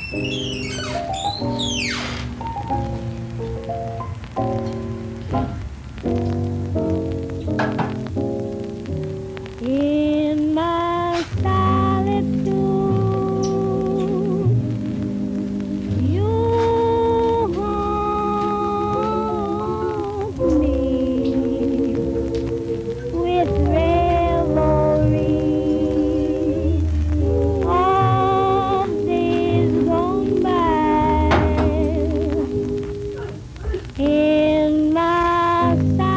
In my solitude, you haunt me with revelries of days gone by. In my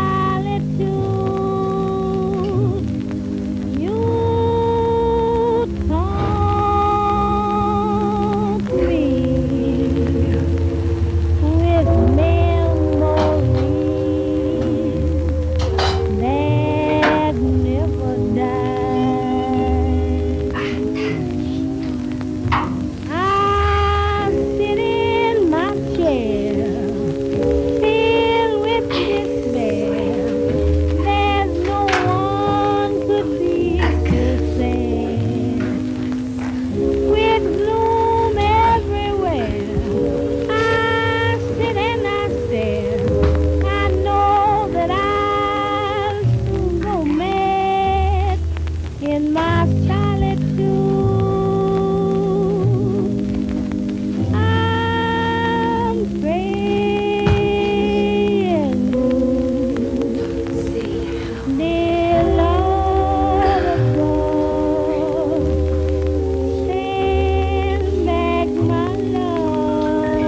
solitude, you taunt me with memories that never die. I sit in my chair, filled with despair. There's no one could be so sad. With gloom everywhere, I sit and I stare. I know that I'll soon go mad in my solitude. I'm praying, dear Lord above, send back my love.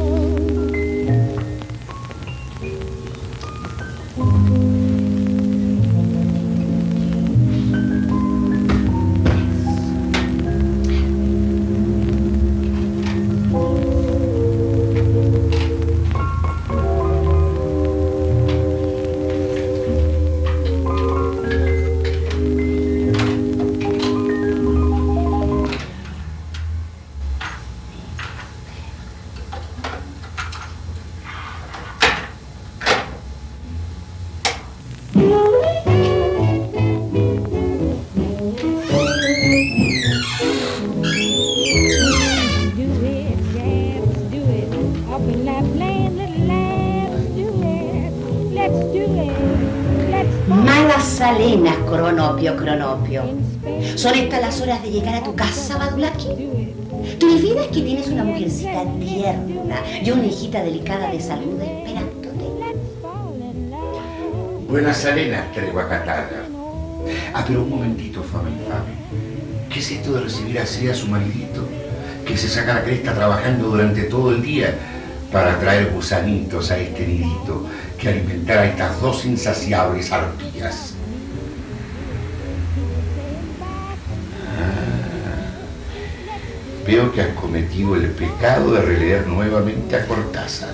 Malas alenas, Cronopio, Cronopio. ¿Son estas las horas de llegar a tu casa, Badulaki? ¿Tú olvidas que tienes una mujercita tierna y una hijita delicada de salud esperándote? Buenas alenas, Treguacatada. Ah, pero un momentito, Fama infame. ¿Qué es esto de recibir así a su maridito? Que se saca la cresta trabajando durante todo el día para traer gusanitos a este nidito que alimentar a estas dos insaciables arpías. Veo que has cometido el pecado de releer nuevamente a Cortázar.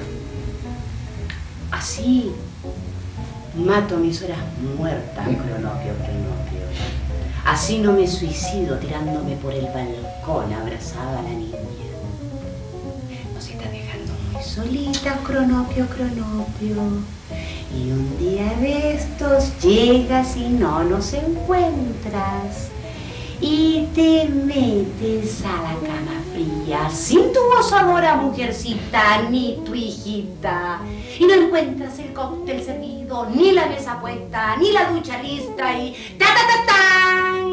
Así mato mis horas muertas, Cronopio, Cronopio. Así no me suicido tirándome por el balcón abrazada a la niña. Nos está dejando muy solitas, Cronopio, Cronopio. Y un día de estos llegas y no nos encuentras. Y te metes a la cama fría, sin tu gozadora mujercita, ni tu hijita. Y no encuentras el cóctel servido, ni la mesa puesta, ni la ducha lista y ¡ta, ta, ta, tan!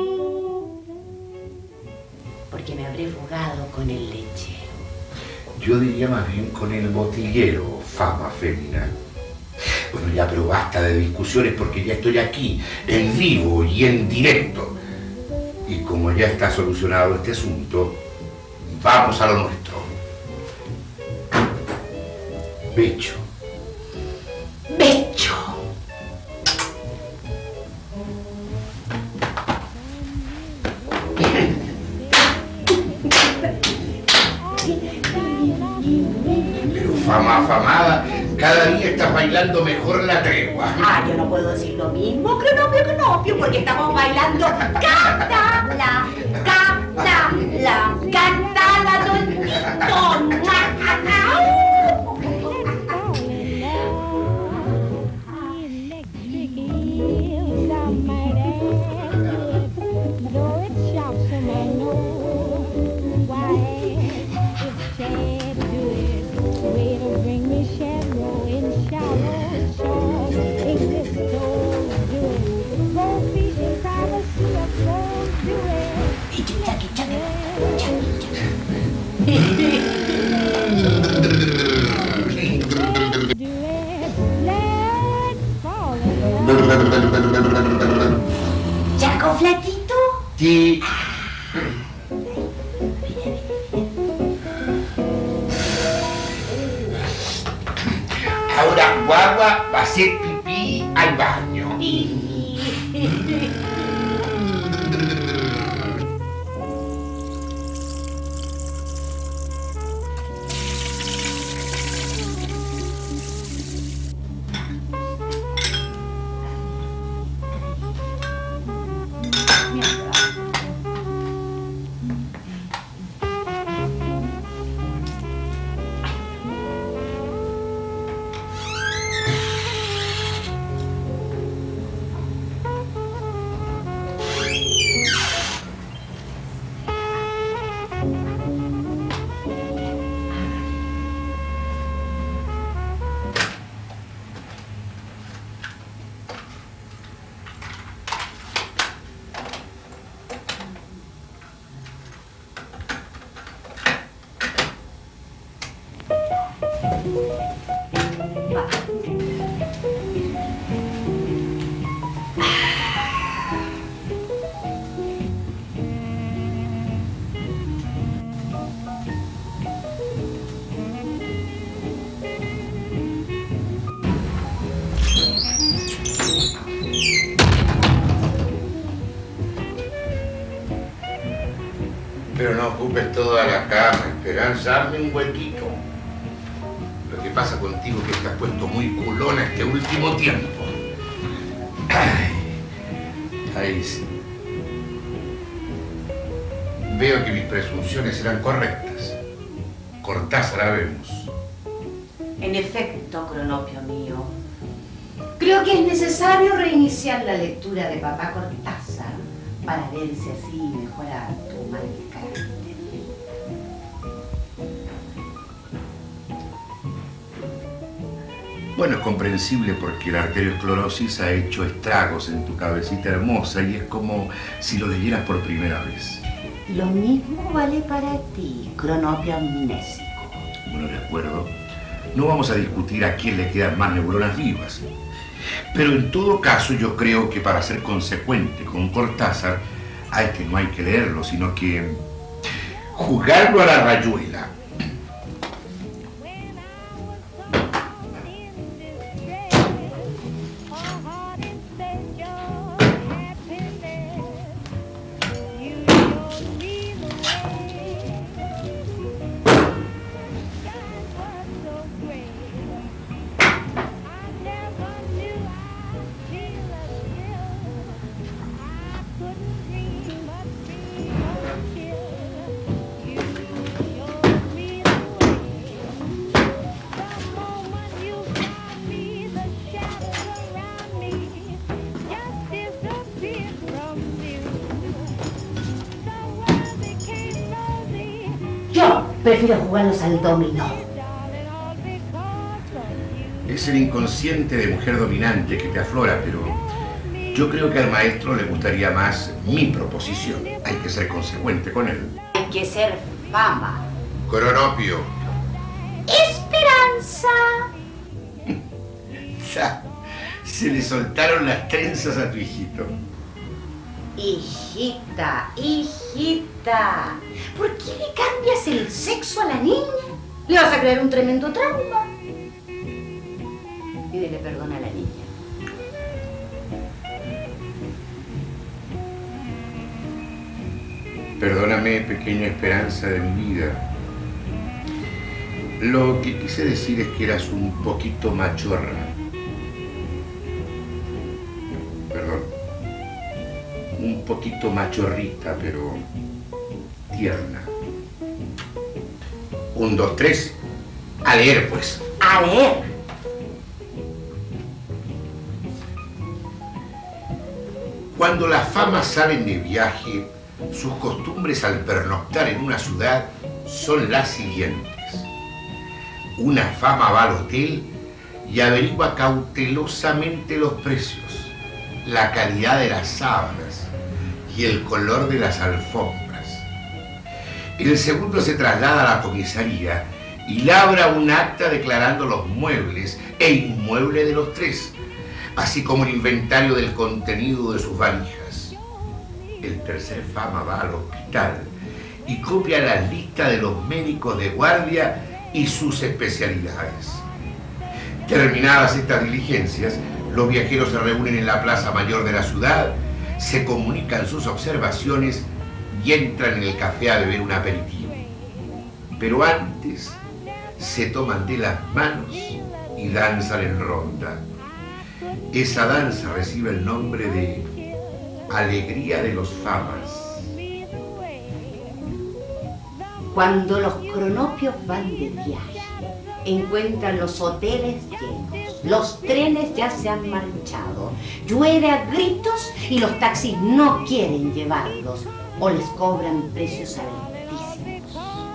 Porque me habré fugado con el lechero. Yo diría más bien con el botellero, Fama fémina. Bueno, ya, pero basta de discusiones porque ya estoy aquí, en vivo y en directo. Y como ya está solucionado este asunto, vamos a lo nuestro. Becho. ¡Becho! Pero Fama afamada, cada día estás bailando mejor la tregua. Ah, yo no puedo decir lo mismo, Cronopio, Cronopio, porque estamos bailando cántala, cántala, cántala, doñito. ¿Ya con flatito? Sí. Ahora guagua va a hacer pipí al baño. Pero no ocupes toda la cama, Esperanza, hazme un huequito. Lo que pasa contigo es que te has puesto muy culona este último tiempo. Ahí sí. Veo que mis presunciones eran correctas. Cortázar habemos. En efecto, Cronopio mío, creo que es necesario reiniciar la lectura de Papá Cortázar para ver si así mejora tu mal carácter. Bueno, es comprensible porque la arteriosclerosis ha hecho estragos en tu cabecita hermosa y es como si lo leyeras por primera vez. Lo mismo vale para ti, Cronopio amnésico. Bueno, de acuerdo. No vamos a discutir a quién le quedan más neuronas vivas. Pero en todo caso yo creo que para ser consecuente con Cortázar, a este no hay que leerlo, sino que juzgarlo a la rayuela. Yo prefiero jugarlos al dominó. Es el inconsciente de mujer dominante que te aflora, pero yo creo que al maestro le gustaría más mi proposición. Hay que ser consecuente con él. Hay que ser fama. Cronopio. Esperanza. Se le soltaron las trenzas a tu hijito. Hijita, hijita, ¿por qué le cambias el sexo a la niña? Le vas a crear un tremendo trauma. Pídele perdón a la niña. Perdóname, pequeña Esperanza de mi vida. Lo que quise decir es que eras un poquito machorra. Perdón. Un poquito machorrita, pero tierna. 1, 2, 3. A leer, pues. A leer. Cuando las famas salen de viaje, sus costumbres al pernoctar en una ciudad son las siguientes. Una fama va al hotel y averigua cautelosamente los precios, la calidad de las sábanas y el color de las alfombras. El segundo se traslada a la comisaría y labra un acta declarando los muebles e inmuebles de los tres, así como el inventario del contenido de sus valijas. El tercer fama va al hospital y copia la lista de los médicos de guardia y sus especialidades. Terminadas estas diligencias, los viajeros se reúnen en la plaza mayor de la ciudad, se comunican sus observaciones y entran en el café a beber un aperitivo. Pero antes se toman de las manos y danzan en ronda. Esa danza recibe el nombre de Alegría de los Famas. Cuando los cronopios van de viaje, encuentran los hoteles llenos, los trenes ya se han marchado, llueve a gritos y los taxis no quieren llevarlos o les cobran precios altísimos.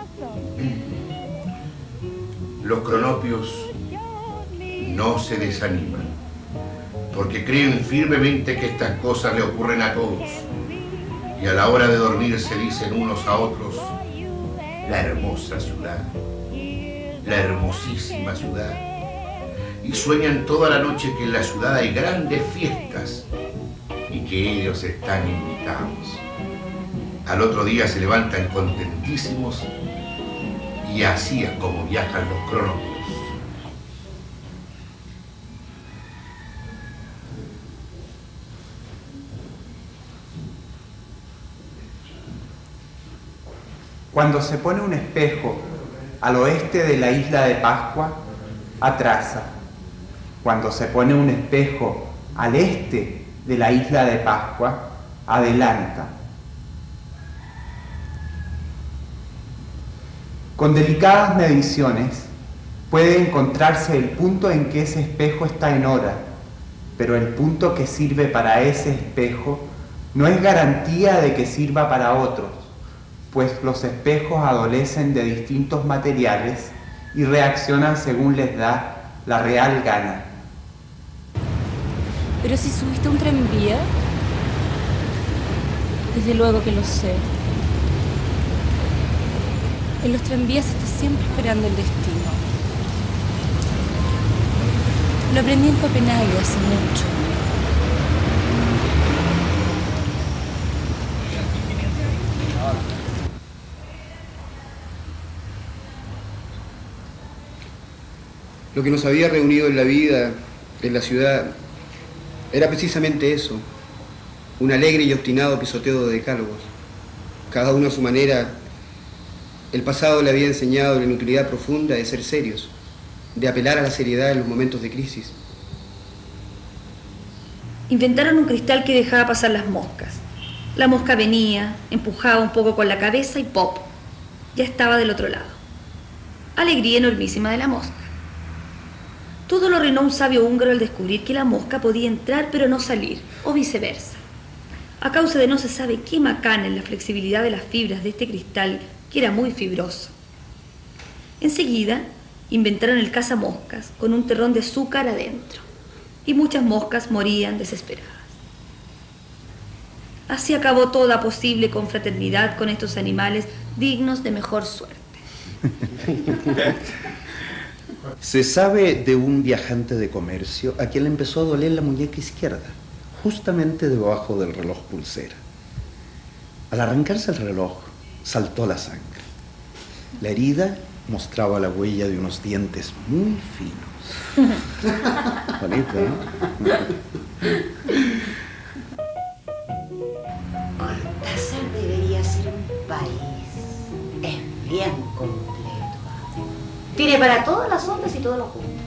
Los cronopios no se desaniman, porque creen firmemente que estas cosas le ocurren a todos, y a la hora de dormir se dicen unos a otros: la hermosa ciudad, la hermosísima ciudad, y sueñan toda la noche que en la ciudad hay grandes fiestas y que ellos están invitados. Al otro día se levantan contentísimos y así es como viajan los cronopios. Cuando se pone un espejo al oeste de la isla de Pascua, atrasa. Cuando se pone un espejo al este de la isla de Pascua, adelanta. Con delicadas mediciones puede encontrarse el punto en que ese espejo está en hora, pero el punto que sirve para ese espejo no es garantía de que sirva para otros, pues los espejos adolecen de distintos materiales y reaccionan según les da la real gana. Pero si subiste a un tranvía, desde luego que lo sé. En los tranvías está siempre esperando el destino. Lo aprendí en Copenhague hace mucho. Lo que nos había reunido en la vida, en la ciudad, era precisamente eso, un alegre y obstinado pisoteo de decálogos. Cada uno a su manera, el pasado le había enseñado la inutilidad profunda de ser serios, de apelar a la seriedad en los momentos de crisis. Inventaron un cristal que dejaba pasar las moscas. La mosca venía, empujaba un poco con la cabeza y ¡pop! Ya estaba del otro lado. Alegría enormísima de la mosca. Todo lo arruinó un sabio húngaro al descubrir que la mosca podía entrar pero no salir, o viceversa. A causa de no se sabe qué macana en la flexibilidad de las fibras de este cristal, que era muy fibroso. Enseguida, inventaron el cazamoscas con un terrón de azúcar adentro, y muchas moscas morían desesperadas. Así acabó toda posible confraternidad con estos animales dignos de mejor suerte. Se sabe de un viajante de comercio a quien le empezó a doler la muñeca izquierda, justamente debajo del reloj pulsera. Al arrancarse el reloj, saltó la sangre. La herida mostraba la huella de unos dientes muy finos. Bonito, ¿no? Cortázar debería ser un país. Es bien completo. Tiene para todas las ondas y todos los gustos.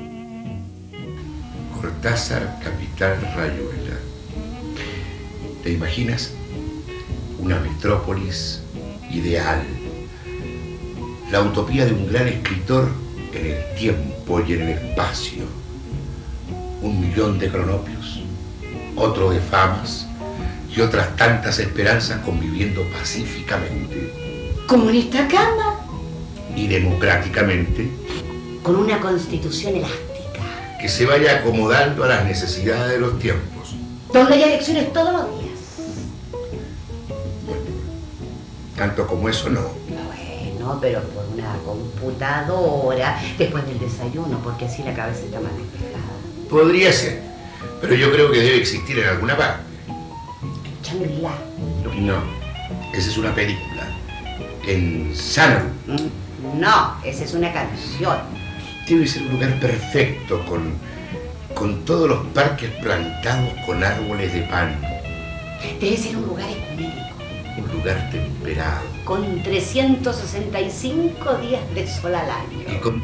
Cortázar, capital Rayuela. ¿Te imaginas? Una metrópolis ideal. La utopía de un gran escritor en el tiempo y en el espacio. 1 millón de cronopios, otro de famas y otras tantas esperanzas conviviendo pacíficamente. Como en esta cama. Y democráticamente. Con una constitución elástica. Que se vaya acomodando a las necesidades de los tiempos. Donde hay elecciones todos los días. Bueno, Tanto como eso, no. Bueno, pero por una computadora, después del desayuno, porque así la cabeza está más despejada. Podría ser, pero yo creo que debe existir en alguna parte. Shangri-La. No, esa es una película. En Sana. No, esa es una canción. Debe ser un lugar perfecto, con todos los parques plantados con árboles de pan. Debe ser un lugar ecuménico. Un lugar temperado. Con 365 días de sol al año. Y con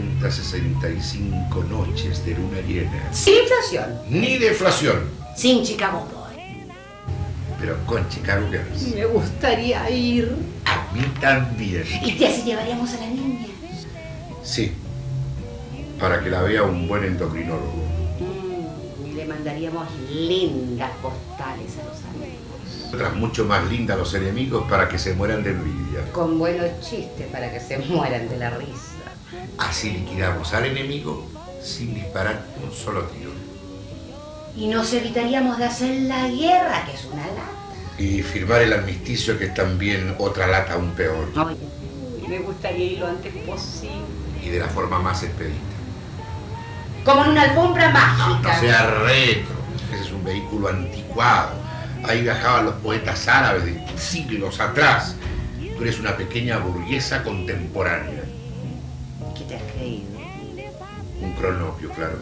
365 noches de luna llena. Sin inflación. Ni deflación. Sin Chicago Boy. Pero con Chicago Girls. Me gustaría ir. A mí también. ¿Y qué así llevaríamos a la niña? Sí. Para que la vea un buen endocrinólogo. Y le mandaríamos lindas postales a los amigos. Otras mucho más lindas a los enemigos para que se mueran de envidia. Con buenos chistes para que se mueran de la risa. Así liquidamos al enemigo sin disparar un solo tiro. Y nos evitaríamos de hacer la guerra, que es una lata. Y firmar el armisticio, que es también otra lata aún peor. Oye, me gustaría ir lo antes posible. Y de la forma más expedita. Como en una alfombra mágica. No sea retro. Ese es un vehículo anticuado. Ahí viajaban los poetas árabes de siglos atrás. Tú eres una pequeña burguesa contemporánea. ¿Qué te has creído? Un cronopio, claro.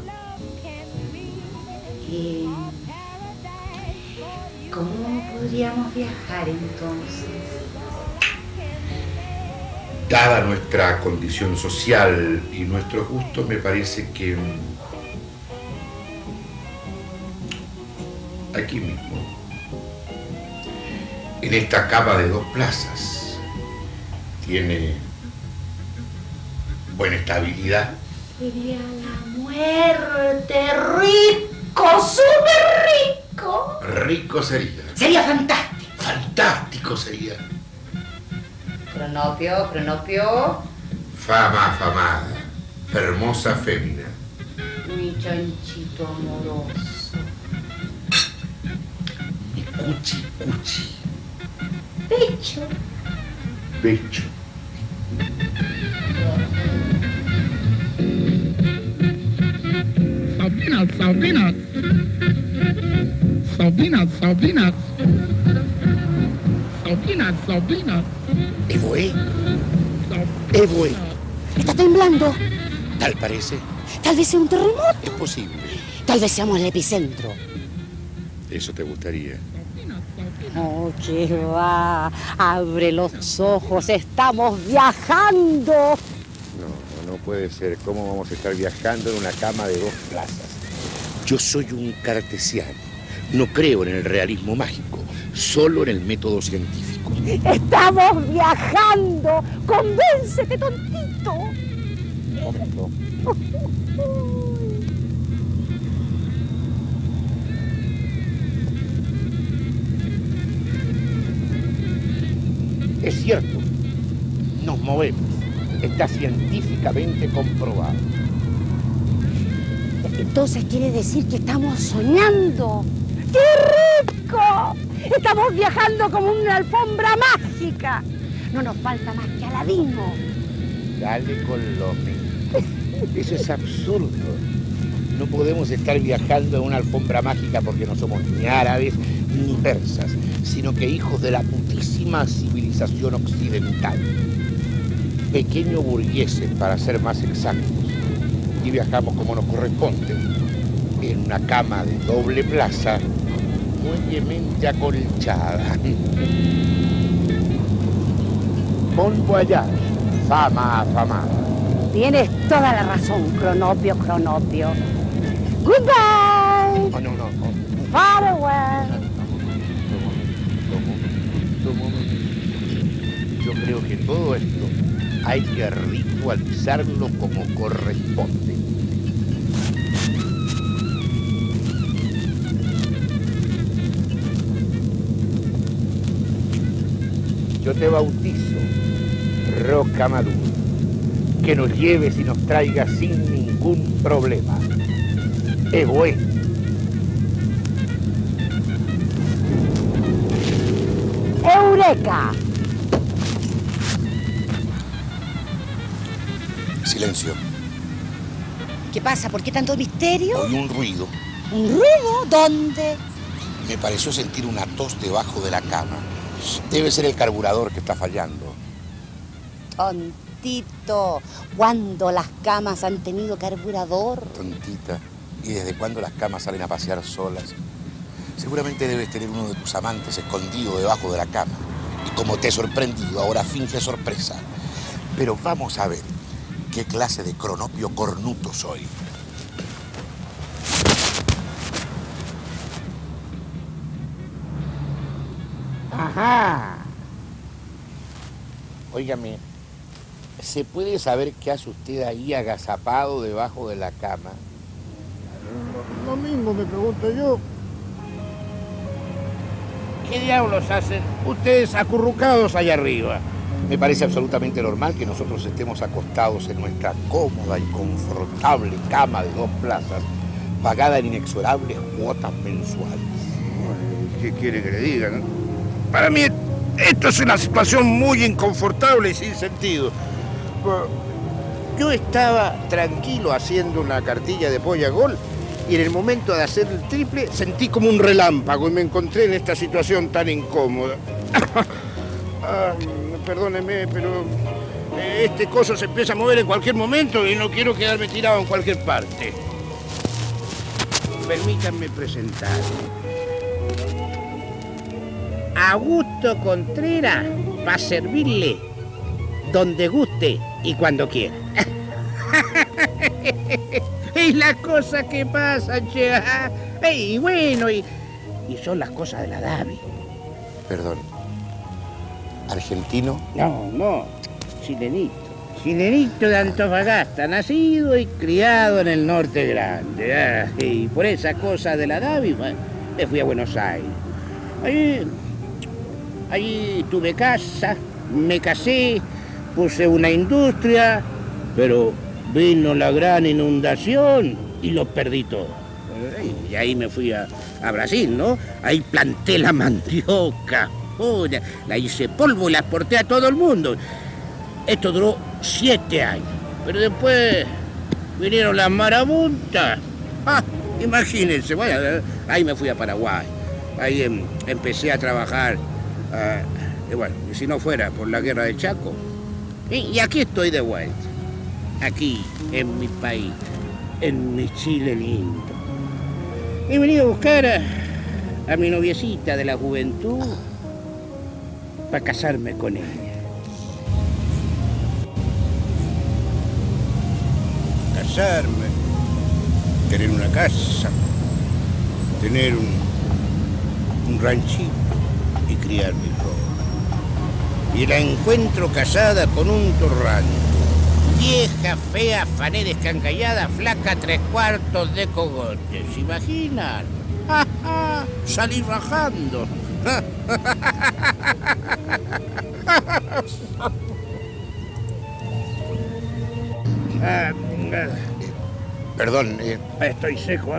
¿Cómo podríamos viajar entonces? Dada nuestra condición social y nuestros gustos, me parece que aquí mismo, en esta cama de 2 plazas, tiene buena estabilidad. Sería la muerte, rico, súper rico. Rico sería. Sería fantástico. Fantástico sería. Cronopio. Fama afamada, hermosa fémina. Mi chanchito amoroso. Mi cuchi. Pecho. Pecho. Sobrinas. Evoe. Está temblando. Tal parece. Tal vez sea un terremoto. Es posible. Tal vez seamos el epicentro. Eso te gustaría. Oh, qué va. Abre los ojos. Estamos viajando. No puede ser. ¿Cómo vamos a estar viajando en una cama de 2 plazas? Yo soy un cartesiano. No creo en el realismo mágico, solo en el método científico. Estamos viajando. Convéncete, tontito. Un momento. Es cierto, nos movemos. Está científicamente comprobado. Entonces quiere decir que estamos soñando. ¡Qué rico! Estamos viajando como una alfombra mágica. No nos falta más que Aladino. Dale con López. Eso es absurdo. No podemos estar viajando en una alfombra mágica porque no somos ni árabes ni persas, sino que hijos de la putísima civilización occidental. Pequeños burgueses, para ser más exactos. Y viajamos como nos corresponde, en una cama de doble plaza, muellemente acolchada. Bon voyage, fama afamada. Tienes toda la razón, Cronopio. Goodbye. Oh, no. Farewell. Un momento. Yo creo que todo esto hay que ritualizarlo como corresponde. Yo te bautizo, Roca Madura, que nos lleves y nos traigas sin ningún problema. Evoe. Eureka. Silencio. ¿Qué pasa? ¿Por qué tanto misterio? Oí un ruido. ¿Un ruido? ¿Dónde? Me pareció sentir una tos debajo de la cama. Debe ser el carburador que está fallando. Tontito, ¿cuándo las camas han tenido carburador? Tontita. ¿Y desde cuándo las camas salen a pasear solas? Seguramente debes tener uno de tus amantes escondido debajo de la cama. Y como te he sorprendido, ahora finge sorpresa. Pero vamos a ver qué clase de cronopio cornuto soy. Ajá. Óigame, ¿se puede saber qué hace usted ahí agazapado debajo de la cama? Lo mismo me pregunto yo. ¿Qué diablos hacen ustedes acurrucados allá arriba? Me parece absolutamente normal que nosotros estemos acostados en nuestra cómoda y confortable cama de 2 plazas, pagada en inexorables cuotas mensuales. ¿Qué quiere que le diga, no? Para mí esto es una situación muy inconfortable y sin sentido. Yo estaba tranquilo haciendo una cartilla de polla gol y en el momento de hacer el triple sentí como un relámpago y me encontré en esta situación tan incómoda. Perdóneme, pero este coso se empieza a mover en cualquier momento y no quiero quedarme tirado en cualquier parte. Permítanme presentar. Augusto Contreras va a servirle donde guste y cuando quiera. Y las cosas que pasan, che. Y bueno, y son las cosas de la Davi. Perdón. ¿Argentino? No, chilenito. Chilenito de Antofagasta, nacido y criado en el norte grande. Y por esa cosa de la Davi, me fui a Buenos Aires. Allí tuve casa, me casé, puse una industria, pero vino la gran inundación y lo perdí todo. Y ahí me fui a Brasil, ¿no? Ahí planté la mandioca. La hice polvo y la exporté a todo el mundo. Esto duró 7 años. Pero después vinieron las marabuntas. Imagínense, bueno, ahí me fui a Paraguay. Ahí empecé a trabajar. Y bueno, si no fuera por la guerra del Chaco. Y aquí estoy de vuelta. Aquí, en mi país, en mi Chile lindo. He venido a buscar a mi noviecita de la juventud para casarme con ella. Casarme, tener una casa, tener un ranchito y criar mi ropa. Y la encuentro casada con un torrante. Vieja, fea, fané descancallada, flaca, 3/4 de cogotes. ¿Se imaginan? Salí rajando. Perdón. Estoy seco.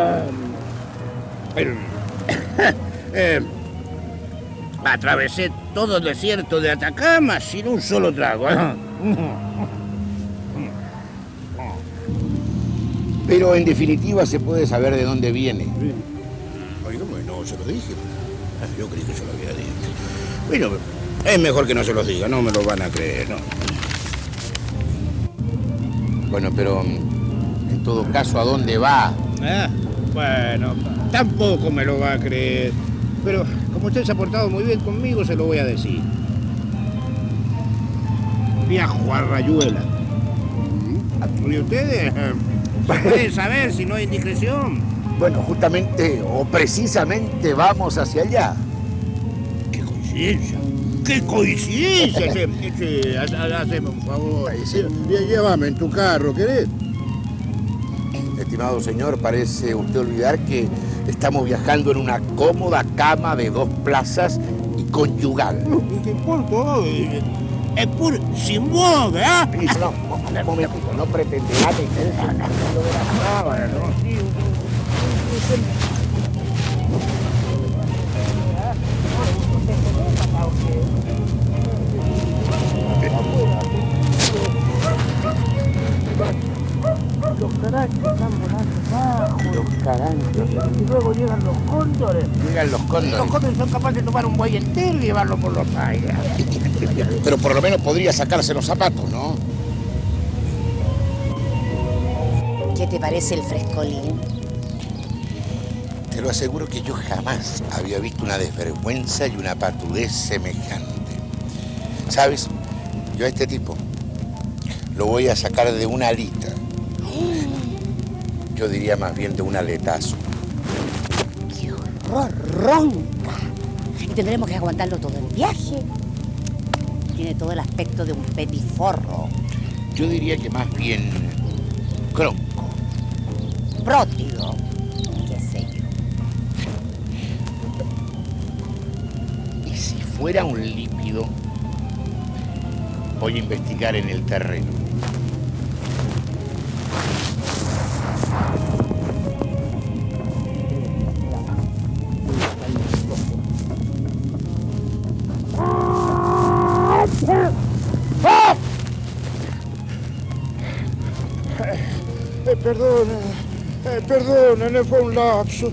Atravesé todo el desierto de Atacama sin un solo trago. Pero en definitiva se puede saber de dónde viene. Oiga, no se lo dije. Yo creí que se lo había dicho. Bueno, es mejor que no se los diga, no me lo van a creer, ¿no? Bueno, pero en todo caso, ¿a dónde va? Bueno, tampoco me lo va a creer. Pero como usted se ha portado muy bien conmigo, se lo voy a decir. Viajo a Rayuela. ¿Y ustedes? ¿Se puede saber si no hay indiscreción? Bueno, justamente o precisamente vamos hacia allá. ¡Qué coincidencia! ¡Qué coincidencia! Haceme un favor. Llévame en tu carro, ¿querés? Estimado señor, parece usted olvidar que estamos viajando en una cómoda cama de 2 plazas y conyugal. ¿Qué importa? Es puro sin moda, ¿verdad? No, un momentito, no pretenderá que usted lo de la sábana, ¿no? cóndores. Llegan los cóndores. Los cóndores son capaces de tomar un buey entero y llevarlo por los aires. Pero por lo menos podría sacarse los zapatos, ¿no? ¿Qué te parece el frescolín? Te lo aseguro que yo jamás había visto una desvergüenza y una patudez semejante. ¿Sabes? Yo a este tipo lo voy a sacar de una alita. Yo diría más bien de un aletazo. ¡Qué horror! Ronca. Y tendremos que aguantarlo todo el viaje. Tiene todo el aspecto de un petiforro. Yo diría que más bien cronco. Prótigo. ¿Qué sé yo? Y si fuera un lípido, voy a investigar en el terreno. Perdona, no fue un lapso.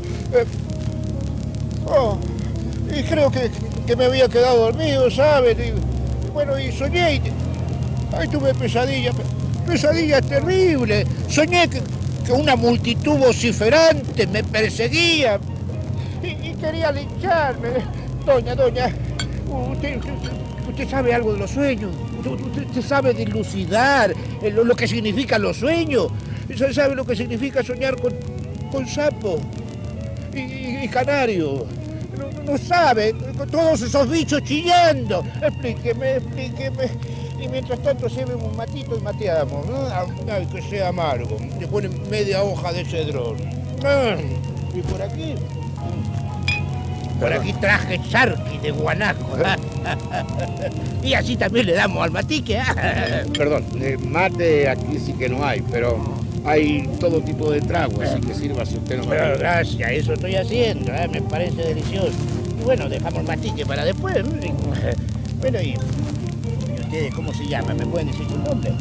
Y creo que me había quedado dormido, ¿sabes? Y soñé y tuve pesadillas terribles. Soñé que una multitud vociferante me perseguía y quería lincharme. Doña, ¿usted sabe algo de los sueños? ¿Usted sabe dilucidar lo que significan los sueños? ¿Sabe lo que significa soñar con sapo y canario? No sabe, con todos esos bichos chillando. Explíqueme. Y mientras tanto se bebe un matito y mateamos. Ay, que sea amargo. Le ponen media hoja de cedrón. Y por aquí traje charqui de guanaco. Y así también le damos al matique. Perdón, mate aquí sí que no hay, pero hay todo tipo de trago, así que sirva si usted no me Pero gracias, eso estoy haciendo, me parece delicioso. Y bueno, dejamos el matique para después. Bueno, ¿y ustedes cómo se llaman? ¿Me pueden decir su nombre?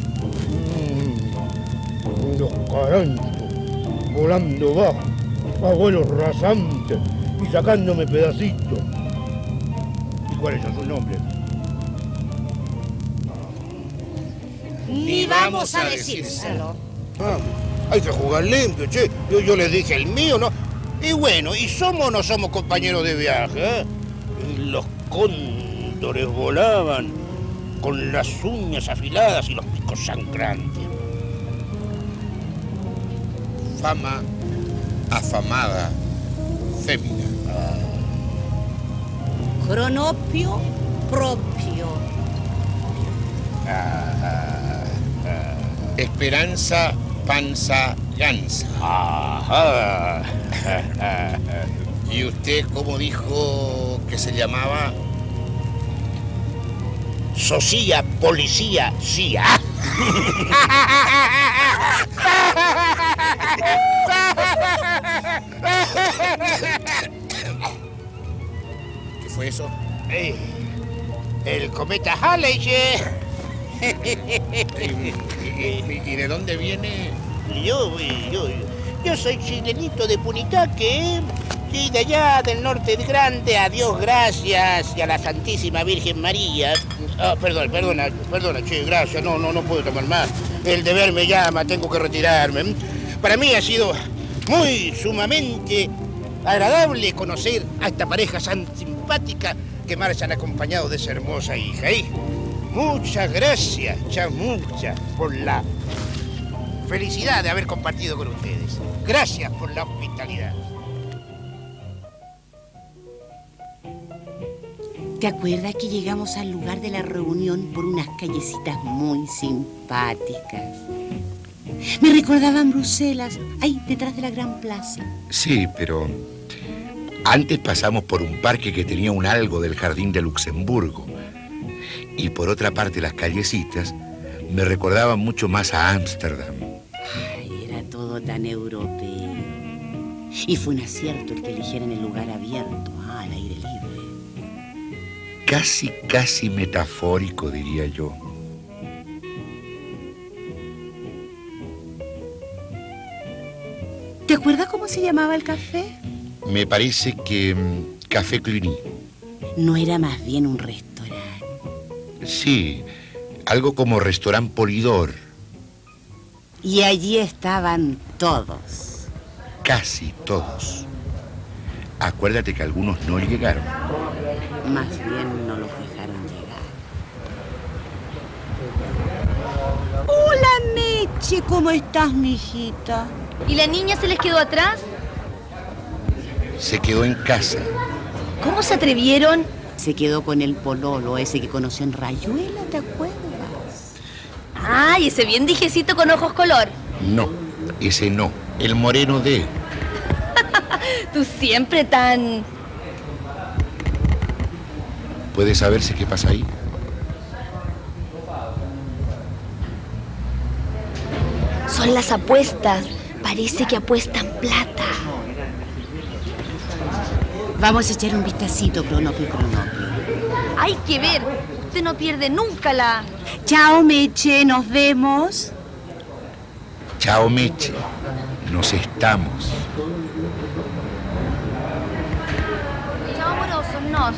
Los caranchos, volando bajo, abuelos rasantes y sacándome pedacitos. ¿Y cuáles son sus nombres? Ni vamos a decírselo. Hay que jugar limpio, che. Yo les dije el mío, ¿no? Y bueno, ¿y somos o no somos compañeros de viaje? Los cóndores volaban con las uñas afiladas y los picos sangrantes. Fama afamada fémina. Cronopio propio. Esperanza panza gansa. Ajá. ¿Y usted cómo dijo que se llamaba? Sosía, policía, cia. ¿Qué fue eso? El cometa Halley. ¿Y de dónde viene? Yo soy chilenito de Punitaque, y de allá del norte de Grande, a Dios gracias y a la Santísima Virgen María. Perdona, che, gracias, no puedo tomar más. El deber me llama, tengo que retirarme. Para mí ha sido sumamente agradable conocer a esta pareja tan simpática que marchan acompañados de esa hermosa hija. Muchas gracias, muchas, por la felicidad de haber compartido con ustedes. Gracias por la hospitalidad. ¿Te acuerdas que llegamos al lugar de la reunión por unas callecitas muy simpáticas? Me recordaban Bruselas, ahí detrás de la gran plaza. Sí, pero antes pasamos por un parque que tenía un algo del Jardín de Luxemburgo. Y por otra parte, las callecitas me recordaban mucho más a Ámsterdam. Ay, era todo tan europeo. Y fue un acierto el que eligieran el lugar abierto, al aire libre. Casi metafórico, diría yo. ¿Te acuerdas cómo se llamaba el café? Me parece que Café Cluny. ¿No era más bien un restaurante? Sí, algo como Restaurant Polidor. Y allí estaban todos. Casi todos. Acuérdate que algunos no llegaron. Más bien no los dejaron llegar. Hola, Meche, ¿cómo estás, mijita? ¿Y la niña se les quedó atrás? Se quedó en casa. ¿Cómo se atrevieron? Se quedó con el pololo ese que conoció en Rayuela, ¿te acuerdas? ¡Ay, ese bien dijecito con ojos color! No, ese no. El moreno de... Tú siempre tan... ¿Puede saberse qué pasa ahí? Son las apuestas. Parece que apuestan plata. Vamos a echar un vistacito, Cronopio. Hay que ver. Usted no pierde nunca la... Chao, Meche, nos vemos. Chao, Meche. Nos estamos. Chao, amorosos, nos.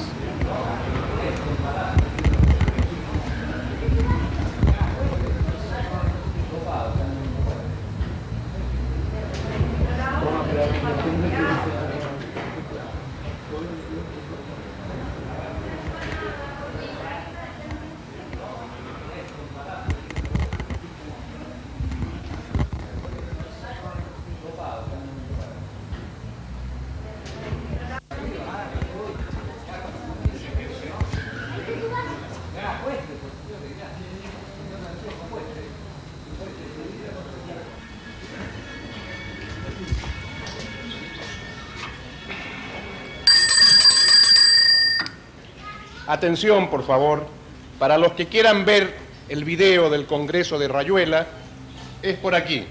Atención, por favor, para los que quieran ver el video del Congreso de Rayuela, es por aquí.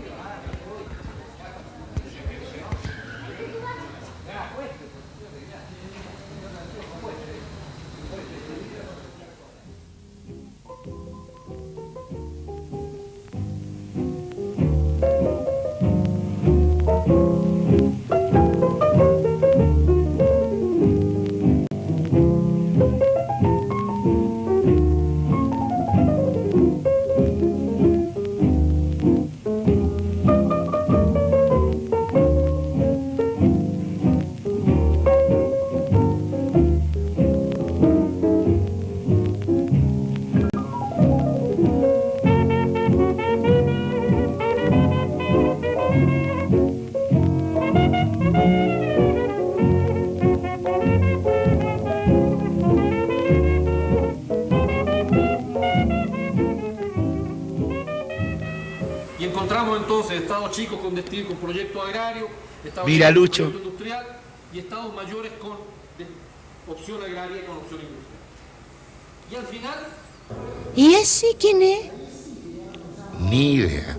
Y encontramos entonces estados chicos con proyecto agrario, estados Mira, chicos Lucho. con proyecto industrial y estados mayores con opción agraria y con opción industrial. Y al final... ¿Y ese quién es? Ni idea.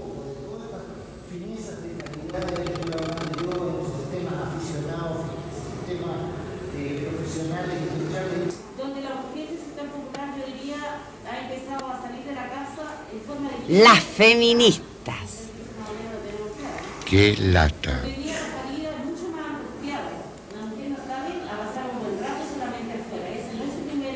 Donde las mujeres se están comprando, yo diría, ha empezado a salir de la casa en forma de... Las feministas. Qué lata. Hoy día la salida es mucho más angustiada. Las mujeres no salen a pasar un buen rato solamente afuera. Ese no es su primer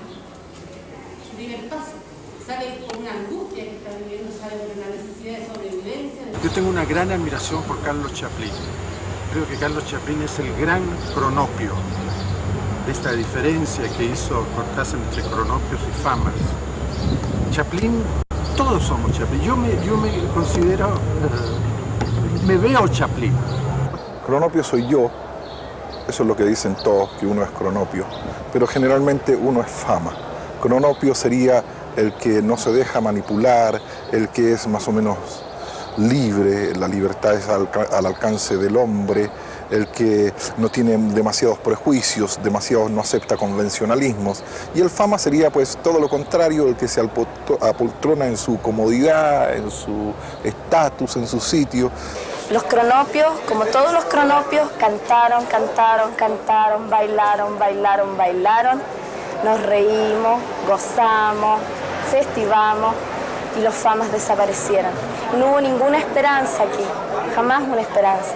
paso. Sale con una angustia que está viviendo, sale con una necesidad de sobrevivencia. Yo tengo una gran admiración por Carlos Chaplin. Creo que Carlos Chaplin es el gran Cronopio de esta diferencia que hizo Cortázar entre cronopios y famas. Chaplin, todos somos Chaplin. Yo me considero, me veo Chaplin. Cronopio soy yo, eso es lo que dicen todos, que uno es cronopio, pero generalmente uno es fama. Cronopio sería el que no se deja manipular, el que es más o menos libre, la libertad es al alcance del hombre, el que no tiene demasiados prejuicios, no acepta convencionalismos. Y el fama sería pues todo lo contrario, el que se apoltrona en su comodidad, en su estatus, en su sitio. Los cronopios, como todos los cronopios, cantaron, cantaron, cantaron, bailaron, bailaron, bailaron. Nos reímos, gozamos, festivamos y los famas desaparecieron. No hubo ninguna esperanza aquí, jamás una esperanza.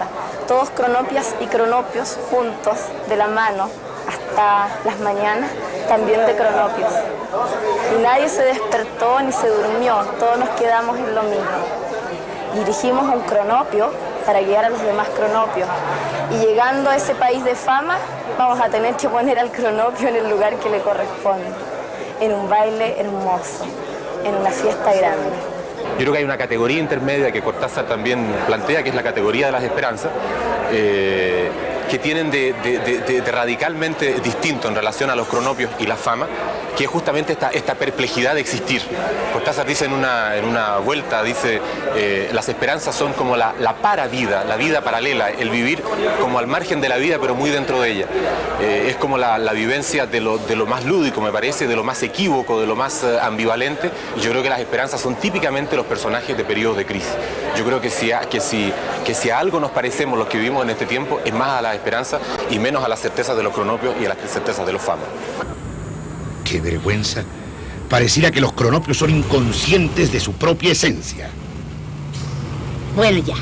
todos cronopias y cronopios juntos, de la mano, hasta las mañanas, también de cronopios. Y nadie se despertó ni se durmió, todos nos quedamos en lo mismo. Dirigimos un cronopio para guiar a los demás cronopios. Y llegando a ese país de fama, vamos a tener que poner al cronopio en el lugar que le corresponde, en un baile hermoso, en una fiesta grande. Yo creo que hay una categoría intermedia que Cortázar también plantea, que es la categoría de las esperanzas, que tienen de radicalmente distinto en relación a los cronopios y la fama, que es justamente esta perplejidad de existir. Cortázar dice en una vuelta, dice, las esperanzas son como la paravida, la vida paralela, el vivir como al margen de la vida pero muy dentro de ella. Es como la vivencia de lo más lúdico, me parece, de lo más equívoco, de lo más ambivalente, y yo creo que las esperanzas son típicamente los personajes de periodos de crisis. Yo creo que si a algo nos parecemos los que vivimos en este tiempo, es más a las esperanzas y menos a las certezas de los cronopios y a las certezas de los famas. ¡Qué vergüenza! Pareciera que los cronopios son inconscientes de su propia esencia. Bueno, ya.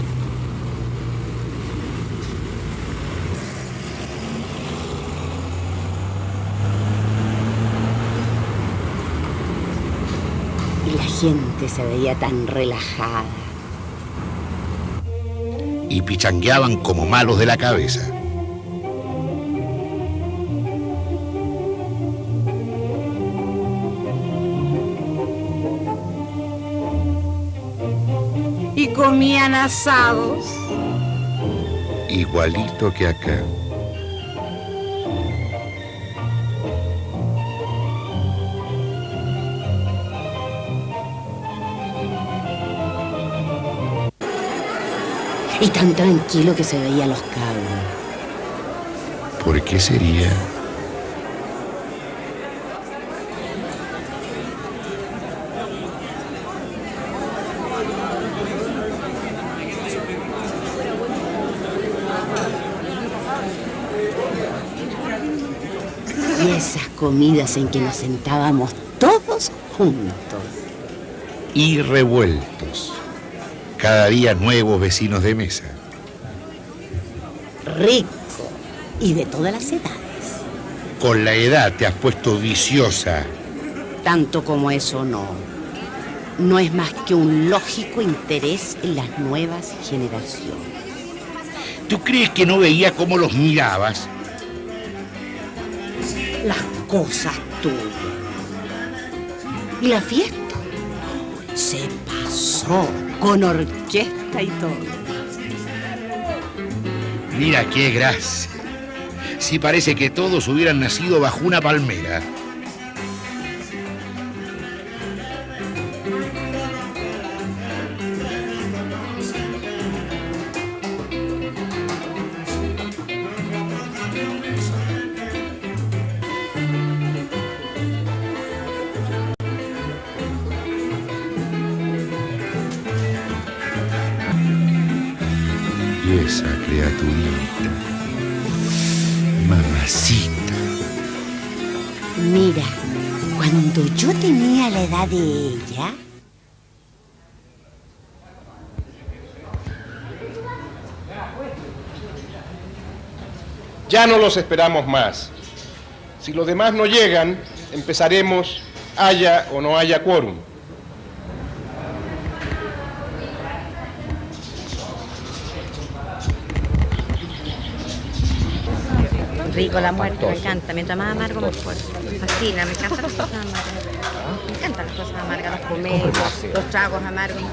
Y la gente se veía tan relajada. Y pichangueaban como malos de la cabeza. Y comían asados. Igualito que acá. Y tan tranquilo que se veía los cabos. ¿Por qué sería? Y esas comidas en que nos sentábamos todos juntos. Y revueltos. Cada día nuevos vecinos de mesa. Rico. Y de todas las edades. Con la edad te has puesto viciosa. Tanto como eso no. No es más que un lógico interés en las nuevas generaciones. ¿Tú crees que no veía cómo los mirabas? Las cosas tuyas. ¿Y la fiesta? Se pasó. Con orquesta y todo. Mira qué gracia. Sí parece que todos hubieran nacido bajo una palmera. Esa criaturita, mamacita. Mira, cuando yo tenía la edad de ella... Ya no los esperamos más. Si los demás no llegan, empezaremos, haya o no haya quórum. Rico la muerte, me encanta. Mientras más amargo, mejor. Me fascina, me encantan las cosas amargas. Me encantan las cosas amargas, los comedios, los tragos amargos, me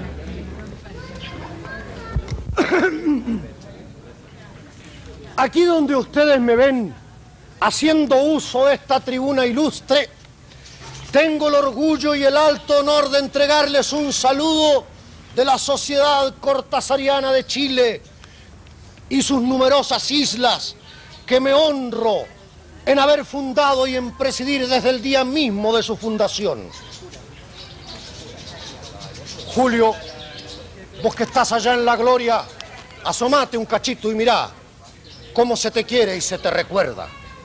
fascina. Aquí donde ustedes me ven haciendo uso de esta tribuna ilustre, tengo el orgullo y el alto honor de entregarles un saludo de la Sociedad Cortasariana de Chile y sus numerosas islas, que me honro en haber fundado y en presidir desde el día mismo de su fundación. Julio, vos que estás allá en la gloria, asomate un cachito y mirá cómo se te quiere y se te recuerda.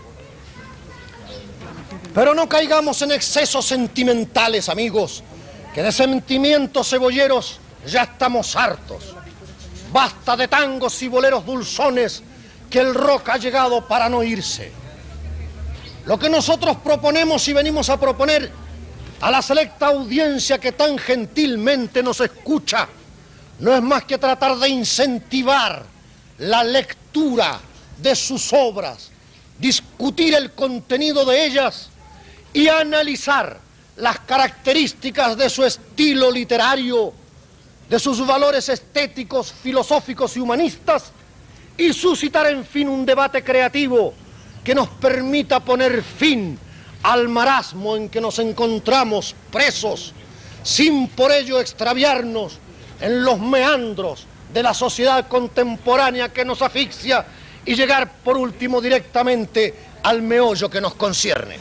Pero no caigamos en excesos sentimentales, amigos, que de sentimientos cebolleros ya estamos hartos. Basta de tangos y boleros dulzones, que el rock ha llegado para no irse. Lo que nosotros proponemos y venimos a proponer a la selecta audiencia que tan gentilmente nos escucha no es más que tratar de incentivar la lectura de sus obras, discutir el contenido de ellas y analizar las características de su estilo literario, de sus valores estéticos, filosóficos y humanistas, y suscitar, en fin, un debate creativo que nos permita poner fin al marasmo en que nos encontramos presos, sin por ello extraviarnos en los meandros de la sociedad contemporánea que nos asfixia y llegar, por último, directamente al meollo que nos concierne.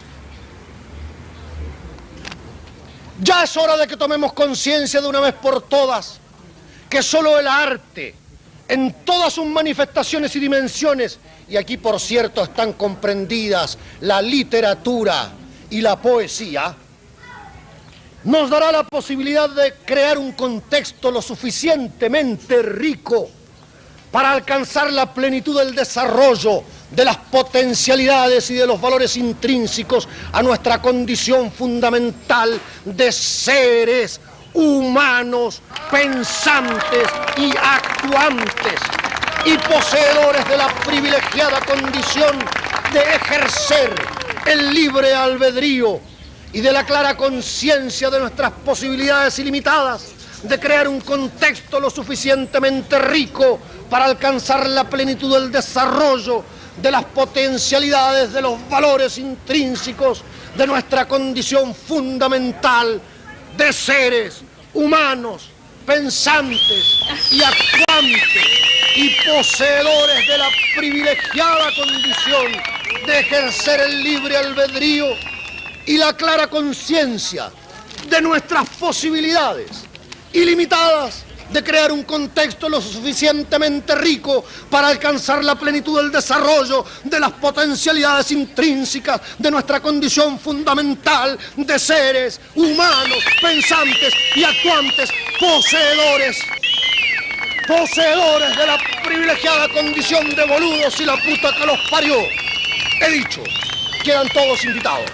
Ya es hora de que tomemos conciencia de una vez por todas que solo el arte, en todas sus manifestaciones y dimensiones, y aquí por cierto están comprendidas la literatura y la poesía, nos dará la posibilidad de crear un contexto lo suficientemente rico para alcanzar la plenitud del desarrollo de las potencialidades y de los valores intrínsecos a nuestra condición fundamental de seres humanos, pensantes y actuantes, y poseedores de la privilegiada condición de ejercer el libre albedrío y de la clara conciencia de nuestras posibilidades ilimitadas de crear un contexto lo suficientemente rico para alcanzar la plenitud del desarrollo de las potencialidades de los valores intrínsecos de nuestra condición fundamental de seres humanos, pensantes y actuantes y poseedores de la privilegiada condición de ejercer el libre albedrío y la clara conciencia de nuestras posibilidades ilimitadas de crear un contexto lo suficientemente rico para alcanzar la plenitud del desarrollo de las potencialidades intrínsecas de nuestra condición fundamental de seres humanos, pensantes y actuantes, poseedores de la privilegiada condición de boludos y la puta que los parió. He dicho, quedan todos invitados.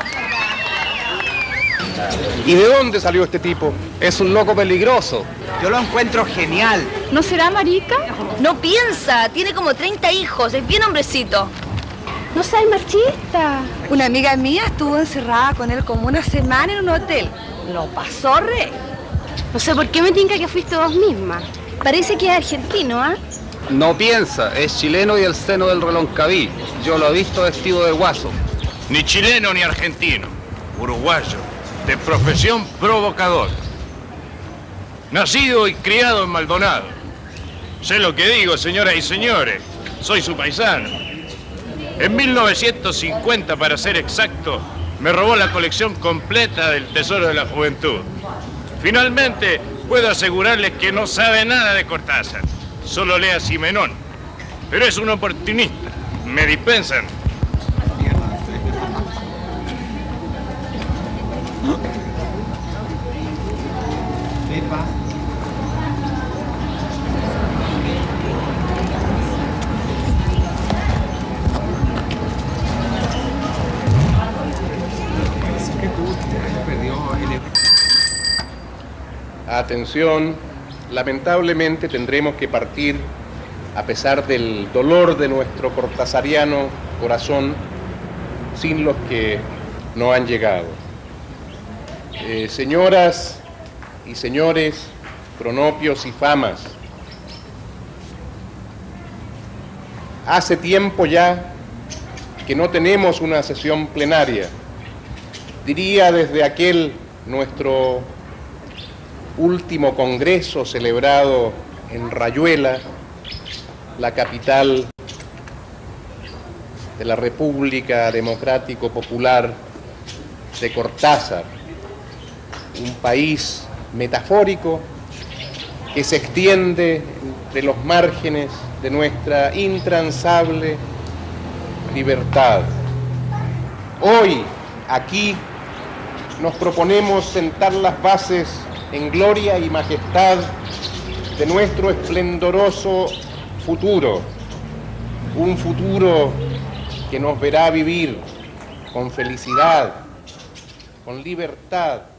¿Y de dónde salió este tipo? Es un loco peligroso. Yo lo encuentro genial. ¿No será marica? No piensa, tiene como 30 hijos, es bien hombrecito. No seas machista. Una amiga mía estuvo encerrada con él como una semana en un hotel. Lo pasó re. No sé por qué me tinca que fuiste vos misma. Parece que es argentino, ¿ah? No piensa, es chileno y el seno del Reloncaví. Yo lo he visto vestido de guaso. Ni chileno ni argentino, uruguayo, de profesión provocador. Nacido y criado en Maldonado. Sé lo que digo, señoras y señores, soy su paisano. En 1950, para ser exacto, me robó la colección completa del Tesoro de la Juventud. Finalmente, puedo asegurarles que no sabe nada de Cortázar, solo lee a Simenón. Pero es un oportunista, me dispensan. Atención, lamentablemente tendremos que partir, a pesar del dolor de nuestro cortazariano corazón, sin los que no han llegado. Señoras y señores, cronopios y famas, hace tiempo ya que no tenemos una sesión plenaria. Diría desde aquel nuestro último congreso celebrado en Rayuela, la capital de la República Democrático Popular de Cortázar, un país metafórico que se extiende entre los márgenes de nuestra intransable libertad. Hoy, aquí, nos proponemos sentar las bases en gloria y majestad de nuestro esplendoroso futuro, un futuro que nos verá vivir con felicidad, con libertad,